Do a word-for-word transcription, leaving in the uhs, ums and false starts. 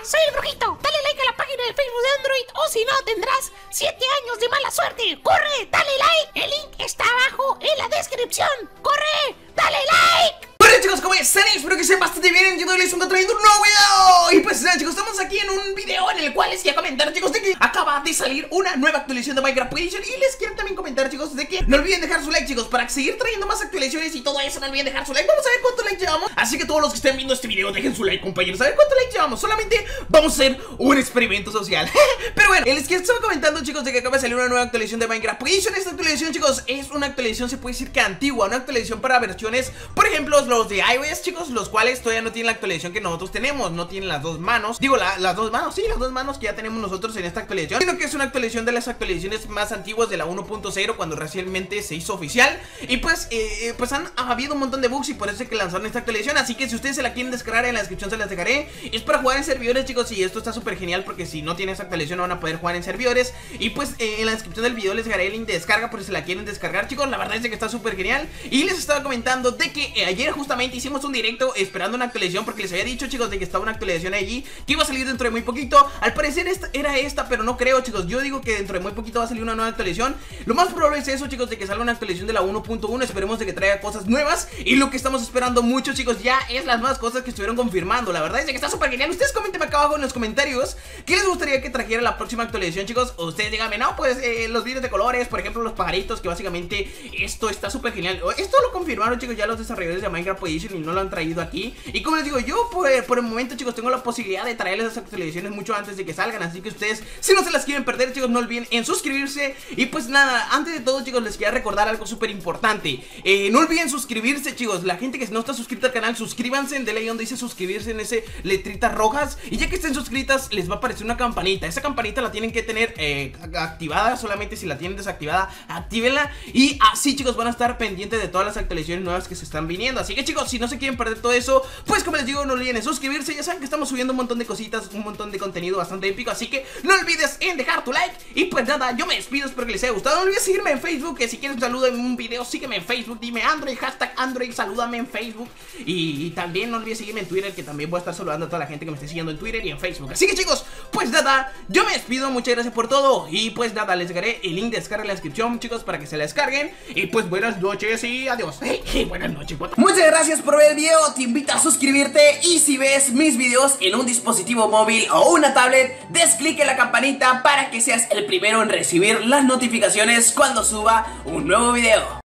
soy el Brujito. Dale like a la página de Facebook de Android o si no tendrás siete años de mala suerte. ¡Corre! ¡Dale like! El link está abajo en la descripción. ¡Corre! ¡Dale like! Bueno chicos, ¿cómo están? Espero que estén bastante bien. Yo les estoy trayendo un nuevo video. Y pues nada chicos, estamos aquí en un video en el cual les quiero comentar chicos de que acaba de salir una nueva actualización de Minecraft Edition. Y les quiero también comentar chicos de que no olviden dejar su like chicos, para seguir trayendo más actualizaciones y todo eso. No olviden dejar su like, vamos a ver cuántos likes llevamos. Así que todos los que estén viendo este video dejen su like compañeros, a ver cuántos likes llevamos. Solamente vamos a hacer un experimento social. Pero bueno, les quiero estar comentando chicos de que acaba de salir una nueva actualización de Minecraft Edition. Esta actualización chicos es una actualización, se puede decir que antigua, una actualización para versiones, por ejemplo los de iOS chicos, los cuales todavía no tienen la actualización que nosotros tenemos. No tienen las dos manos, digo la, las dos manos, sí, las dos manos que ya tenemos nosotros en esta actualización, sino que es una actualización de las actualizaciones más antiguas de la uno punto cero, cuando recientemente se hizo oficial. Y pues, eh, pues han ha habido un montón de bugs y por eso es que lanzaron esta actualización. Así que si ustedes se la quieren descargar, en la descripción se las dejaré. Es para jugar en servidores chicos, y esto está súper genial porque si no tienen esta actualización no van a poder jugar en servidores. Y pues eh, en la descripción del video les dejaré el link de descarga por si se la quieren descargar chicos. La verdad es que está súper genial. Y les estaba comentando de que eh, ayer justamente hicimos un directo esperando una actualización, porque les había dicho chicos de que estaba una actualización allí que iba a salir dentro de muy poquito. Al parecer esta, era esta, pero no creo chicos. Yo digo que dentro de muy poquito va a salir una nueva actualización. Lo más probable es eso chicos, de que salga una actualización de la uno punto uno. Esperemos de que traiga cosas nuevas. Y lo que estamos esperando mucho chicos ya es las nuevas cosas que estuvieron confirmando. La verdad es que está súper genial. Ustedes comenten acá abajo en los comentarios qué les gustaría que trajera la próxima actualización chicos. O ustedes díganme, no pues eh, los vídeos de colores, por ejemplo los pajaritos, que básicamente esto está súper genial. Esto lo confirmaron chicos ya los desarrolladores de Minecraft Edition y no lo han traído aquí. Y como les digo, yo por, por el momento chicos tengo la posibilidad de traerles esas actualizaciones mucho antes de que salgan. Así que ustedes, si no se las quieren perder chicos, no olviden en suscribirse. Y pues nada, antes de todo chicos les quería recordar algo súper importante. eh, No olviden suscribirse chicos. La gente que no está suscrita al canal, suscríbanse. Denle ahí donde dice suscribirse, en ese letritas rojas. Y ya que estén suscritas les va a aparecer una campanita. Esa campanita la tienen que tener eh, activada. Solamente si la tienen desactivada, actívenla. Y así chicos van a estar pendientes de todas las actualizaciones nuevas que se están viniendo. Así que chicos, si no se quieren perder todo eso, pues como les digo, no olviden en suscribirse. Ya saben que estamos subiendo un montón de cositas, un montón de contenido bastante épico. Así que no olvides en dejar tu like. Y pues nada, yo me despido, espero que les haya gustado. No olvides seguirme en Facebook, que si quieres un saludo en un video, sígueme en Facebook. Dime Android, hashtag Android, salúdame en Facebook. Y, y también no olvides seguirme en Twitter, que también voy a estar saludando a toda la gente que me esté siguiendo en Twitter y en Facebook. Así que chicos, pues nada, yo me despido, muchas gracias por todo. Y pues nada, les dejaré el link de descarga en la descripción chicos, para que se la descarguen. Y pues buenas noches y adiós. Hey, hey, buenas noches. Muchas gracias por ver el video, te invito a suscribirte. Y si ves mis videos en un dispositivo móvil o una tablet, des clic en la campanita para que seas el primero en recibir las notificaciones cuando suba un nuevo video.